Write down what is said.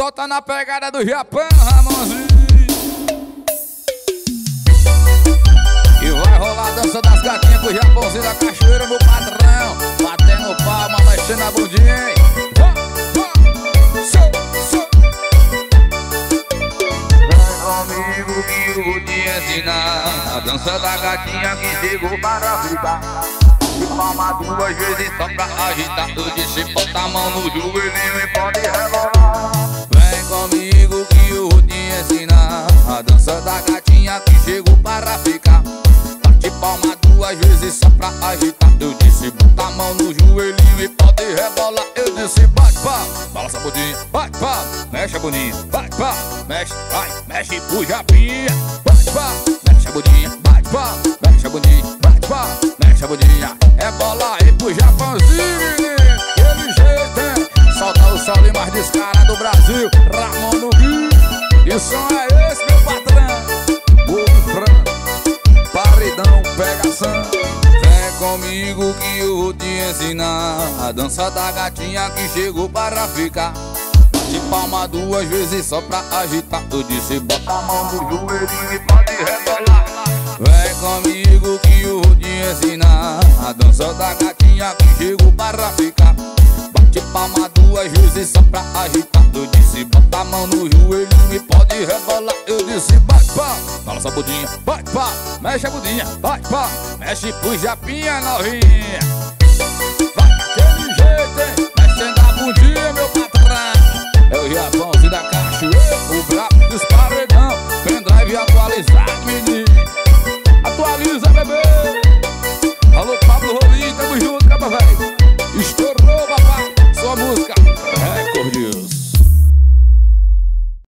solta na pegada do Japão, Ramonzinho. E vai rolar a dança das gatinhas com o Japãozinho da cachoeira, meu patrão. Batendo palma, mexendo a bundinha, hein? Comigo que eu vou te ensinar a dança da gatinha que chegou para ficar. De palma duas vezes só pra agitar. Eu disse bota a mão no joelhinho e pode rebolar. Vem comigo que eu vou te ensinar a dança da gatinha que chegou para ficar. Bate palma duas vezes só pra agitar. Eu disse bota a mão no joelhinho e pode rebolar. Eu disse bate palma, balança a bundinha, bate palma, mexe a bundinha, bate palma, mexe, vai, mexe pro japinha. Bate palma, mexe a bundinha, bate palma, mexe a bundinha, bate palma, mexe a bundinha. É bola aí pro Japãozinho, menino. Aquele jeito, hein? Solta o sol e mais descara do Brasil, Ramon no Rio. E o som é esse, meu patrão. Bobo frango, paredão, pegação. Vem comigo que eu vou te ensinar a dança da gatinha que chegou para ficar. Bate palma duas vezes só pra agitar. Eu disse bota a mão no joelhinho e pode rebolar. Vem comigo que eu vou te ensinar a dança da gatinha que chegou para ficar. Bate palma duas vezes só pra agitar. Eu disse bota a mão no joelhinho e pode rebolar. Eu disse bate palma, balança a bundinha, bate palma, mexe a bundinha, bate palma, mexe pro japinha novinha. Vai daquele jeito, hein? Mexendo a bundinha, meu patrão.